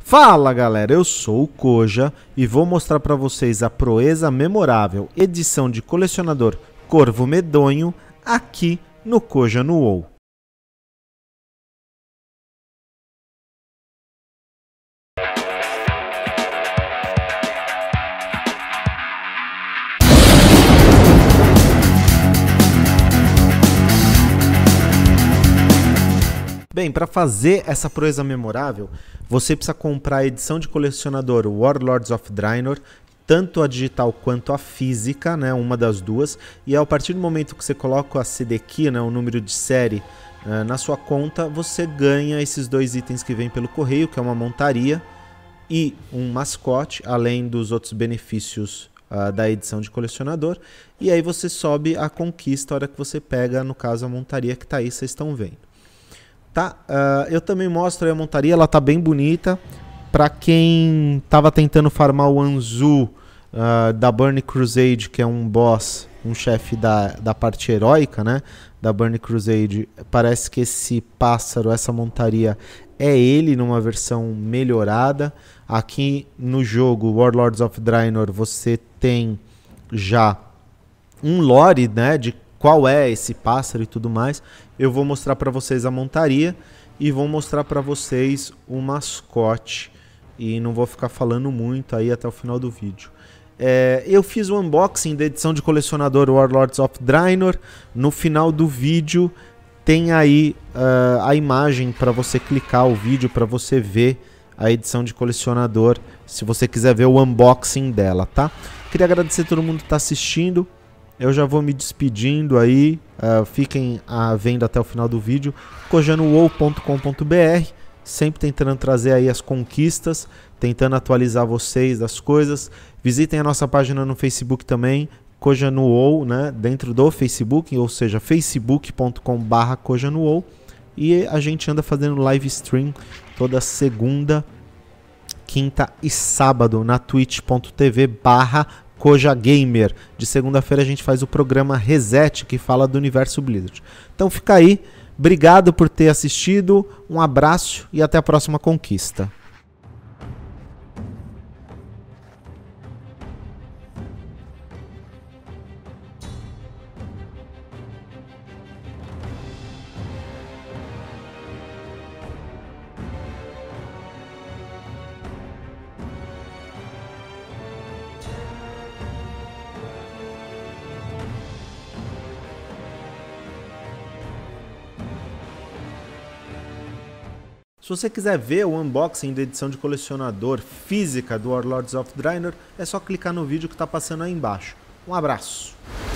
Fala galera, eu sou o Koja e vou mostrar para vocês a proeza memorável edição de colecionador Corvo Medonho aqui no Koja no WoW. Bem, para fazer essa proeza memorável, você precisa comprar a edição de colecionador Warlords of Draenor, tanto a digital quanto a física, né, uma das duas, e a partir do momento que você coloca a CD Key, né, o número de série, na sua conta, você ganha esses dois itens que vêm pelo correio, que é uma montaria e um mascote, além dos outros benefícios da edição de colecionador, e aí você sobe a conquista a hora que você pega, no caso, a montaria que está aí, vocês estão vendo. Tá? Eu também mostro aí a montaria, ela tá bem bonita. Para quem tava tentando farmar o Anzu da Burning Crusade, que é um boss, um chefe da parte heróica, né, da Burning Crusade, parece que esse pássaro, essa montaria, é ele numa versão melhorada. Aqui no jogo Warlords of Draenor você tem já um lore, né, de qual é esse pássaro e tudo mais. Eu vou mostrar para vocês a montaria e vou mostrar para vocês o mascote. E não vou ficar falando muito aí até o final do vídeo. Eu fiz o unboxing da edição de colecionador Warlords of Draenor. No final do vídeo tem aí a imagem para você clicar o vídeo, para você ver a edição de colecionador, se você quiser ver o unboxing dela, tá? Queria agradecer a todo mundo que está assistindo. Eu já vou me despedindo aí, fiquem vendo até o final do vídeo, kojanowow.com.br, sempre tentando trazer aí as conquistas, tentando atualizar vocês das coisas. Visitem a nossa página no Facebook também, Koja no WoW, né, dentro do Facebook, ou seja, facebook.com/kojanowow, e a gente anda fazendo live stream toda segunda, quinta e sábado na twitch.tv/Koja Gamer. De segunda-feira a gente faz o programa Reset, que fala do universo Blizzard. Então fica aí, obrigado por ter assistido, um abraço e até a próxima conquista. Se você quiser ver o unboxing da edição de colecionador física do Warlords of Draenor, é só clicar no vídeo que está passando aí embaixo. Um abraço!